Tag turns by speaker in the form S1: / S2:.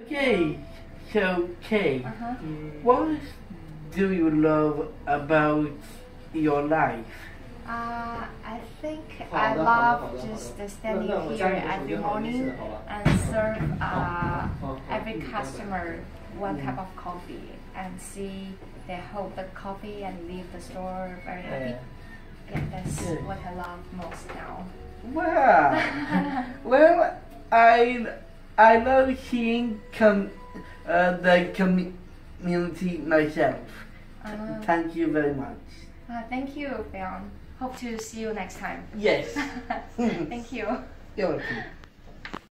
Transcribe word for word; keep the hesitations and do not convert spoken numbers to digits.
S1: Okay, so Kay,
S2: Uh-huh.
S1: what do you love about your life?
S2: Uh, I think
S3: 好
S2: I
S3: 的，好的，好
S2: love
S3: 的，好
S2: just
S3: 的。
S2: standing
S3: 那那我加
S2: here
S3: 你的手
S2: every
S3: 机号，联系
S2: morning
S3: 的好吧？
S2: and serve uh,
S3: 好好
S2: every
S3: 嗯，拜拜。
S2: customer one cup of coffee and see they hold the coffee and leave the store very happy. Yeah, that's
S1: Good.
S2: what I love most now.
S1: Well, well, I I love seeing com, uh, the community myself.
S2: Uh,
S1: Thank you very much.
S2: uh, thank you, Fionn. Hope to see you next time.
S1: Yes.
S2: Thank you.
S1: You're welcome.